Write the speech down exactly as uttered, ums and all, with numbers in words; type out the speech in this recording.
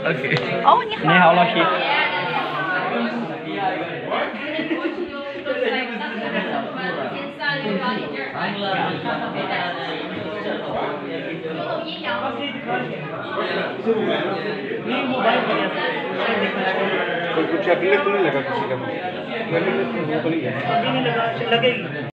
OK。 哦，你好。 你好，老师。 कुछ अगले तो नहीं लगा किसी का, मैंने तो नहीं लगा लगेगी।